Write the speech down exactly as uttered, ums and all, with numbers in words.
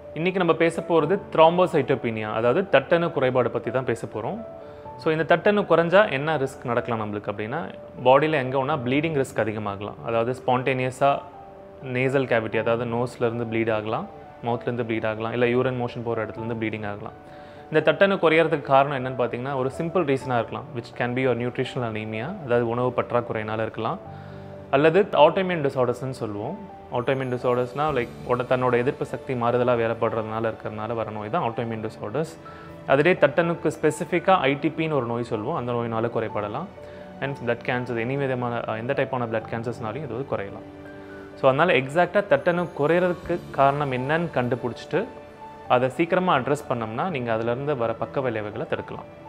இன்றைக்கி நம்ம பேச போகிறது த்ராம்போசைட்டோபீனியா, அதாவது தட்டணு குறைபாடு பற்றி தான் பேச போகிறோம். ஸோ இந்த தட்டணு குறைஞ்சா என்ன ரிஸ்க் நடக்கலாம் நம்மளுக்கு அப்படின்னா, பாடியில் எங்கே ஒன்றா ப்ளீடிங் ரிஸ்க் அதிகமாகலாம். அதாவது ஸ்பான்டேனியஸாக நேசல் கேவிட்டி, அதாவது நோஸ்லேருந்து ப்ளீட் ஆகலாம், மவுத்லேருந்து ப்ளீட் ஆகலாம், இல்லை யூரின் மோஷன் போகிற இடத்துலேருந்து ப்ளீடிங் ஆகலாம். இந்த தட்டணு குறையிறதுக்கு காரணம் என்னென்னு பார்த்தீங்கன்னா, ஒரு சிம்பிள் ரீசனாக இருக்கலாம், விச் கேன் பி ஒரு நியூட்ரிஷனல் அனீமியா, அதாவது உணவு பற்றாக்குறையினால் இருக்கலாம், அல்லது ஆட்டோஇம்யூன் டிசார்டர்ஸ்ன்னு சொல்லுவோம். ஆட்டோஇம்யூன் டிசார்டர்ஸ்னால் லைக் உட தன்னோட எதிர்ப்பு சக்தி மாறுதலாக வேலைப்படுறதுனால இருக்கிறதுனால வர நோய் தான் ஆட்டோஇம்யூன் டிசார்டர்ஸ். அதிலே தட்டணுக்கு ஸ்பெசிஃபிக்காக ஐடிபின்னு ஒரு நோய் சொல்லுவோம், அந்த நோயினால் குறைபடலாம். அண்ட் பிளட் கேன்சர், எனி விதமான எந்த டைப்பான பிளட் கேன்சர்ஸ்னாலையும் இது குறையலாம். ஸோ அதனால் எக்ஸாக்டாக தட்டணு குறையிறதுக்கு காரணம் என்னன்னு கண்டுபிடிச்சிட்டு அதை சீக்கிரமாக அட்ரஸ் பண்ணோம்னா நீங்கள் அதிலேருந்து வர பக்க விளைவுகளை தடுக்கலாம்.